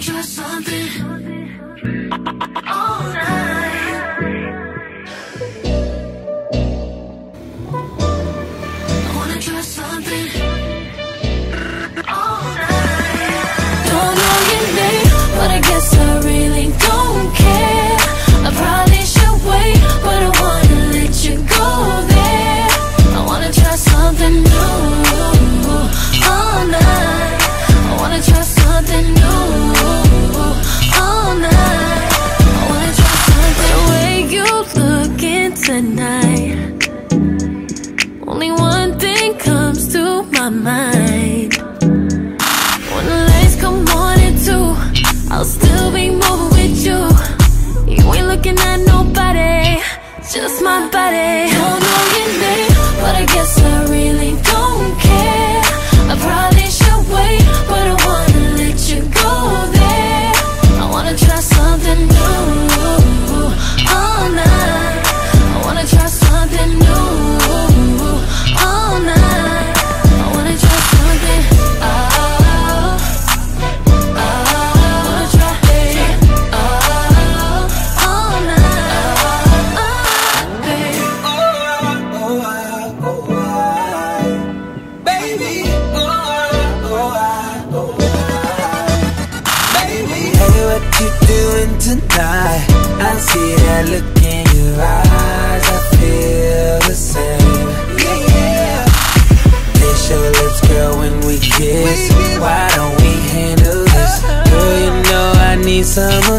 try something all night. I wanna try something all night. Don't know your name, but I guess I really don't care. I probably should wait, but I wanna let you go there. I wanna try something new all night. I wanna try something new all night. I wanna try something. The way you looking tonight, only one thing comes to my mind. When the lights come on at 2, I'll still be moving with you. You ain't looking at nobody, just my body. Don't know your name, but I guess I really don't care. I probably should wait, but I wanna let you go there. I wanna try something new all night. I wanna try something new all night. I wanna try something wanna try it all night, baby. Baby, hey, what you doing tonight? I see that look in your eyes, I feel the same. Yeah, kiss your lips, girl, when we kiss. Why don't we handle this? Girl, you know I need some